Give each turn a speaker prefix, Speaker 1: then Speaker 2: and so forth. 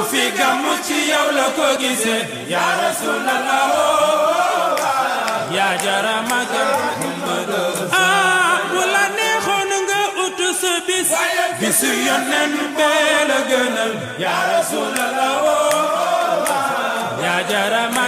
Speaker 1: fi gàmmu ci yow la ko gisee ya rasulallah ya jara magal bu la neexoon nga ut sa bis bisu yonen bee la gënal ya rasulallah ya jara